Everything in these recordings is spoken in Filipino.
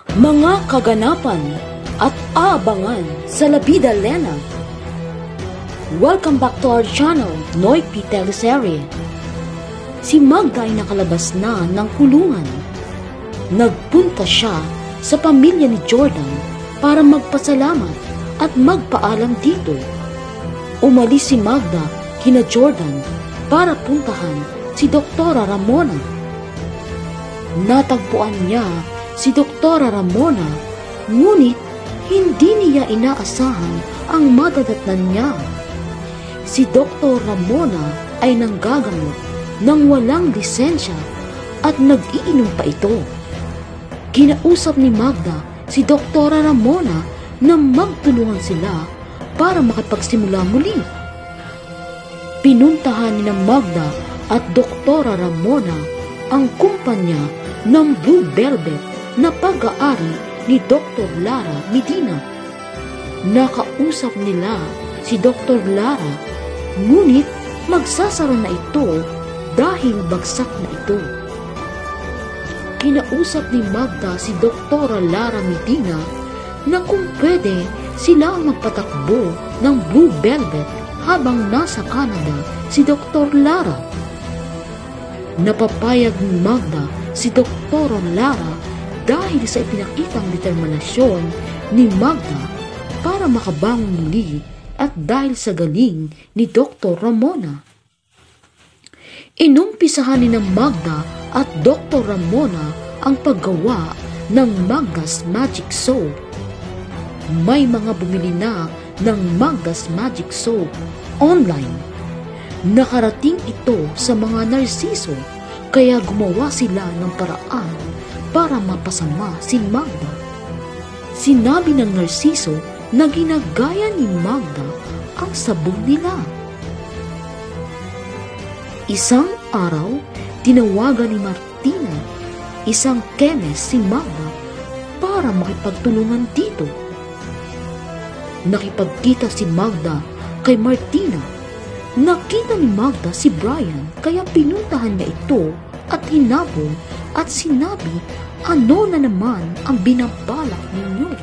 Mga kaganapan at aabangan sa Vida Lena. Welcome back to our channel, Noy P. Teleserye. Si Magda ay nakalabas na ng kulungan. Nagpunta siya sa pamilya ni Jordan para magpasalamat at magpaalam dito. Umalis si Magda kina Jordan para puntahan si Doktora Ramona. Natagpuan niya si Doktora Ramona, ngunit hindi niya inaasahan ang madadatnan niya. Si Dr. Ramona ay nanggagamot nang walang lisensya at nag-iinom pa ito. Kinausap ni Magda si Doktora Ramona na magtulungan sila para makapagsimula muli. Pinuntahan ni Magda at Doktora Ramona ang kumpanya ng Blue Velvet na pag-aari ni Dr. Lara Medina. Nakausap nila si Dr. Lara, ngunit magsasara na ito dahil bagsak na ito. Kinausap ni Magda si Dr. Lara Medina na kung pwede sila ang magpatakbo ng Blue Velvet habang nasa Canada si Dr. Lara. Napapayag ni Magda si Dr. Lara dahil sa ipinakitang determinasyon ni Magda para makabangon muli at dahil sa galing ni Dr. Ramona. Inumpisahan ni Magda at Dr. Ramona ang paggawa ng Magda's Magic Soap. May mga bumili na ng Magda's Magic Soap online. Nakarating ito sa mga narsiso, kaya gumawa sila ng paraan para mapasama si Magda. Sinabi ng narsiso na ginagaya ni Magda ang sabon nila. Isang araw, tinawagan ni Martina, isang chemist, si Magda para makipagtulungan dito. Nakipagkita si Magda kay Martina. Nakita ni Magda si Brian, kaya pinuntahan niya ito at hinabol at sinabi, ano na naman ang binabalak ninyo?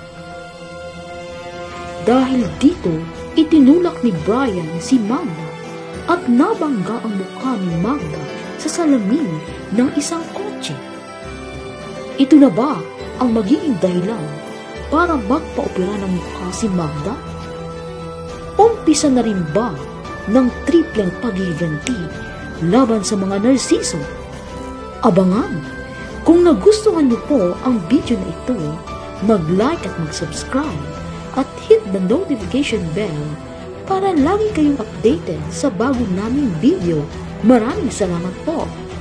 Dahil dito, itinulak ni Brian si Magda at nabangga ang mukha ni Magda sa salamin ng isang kotse. Ito na ba ang magiging dahilan para magpa-opera ng mukha si Magda? Umpisa na rin ba ng tripleng pag-iganti laban sa mga narsiso? Abangan! Kung nagustuhan niyo po ang video na ito, mag-like at mag-subscribe at hit the notification bell para lagi kayong updated sa bago naming video. Maraming salamat po!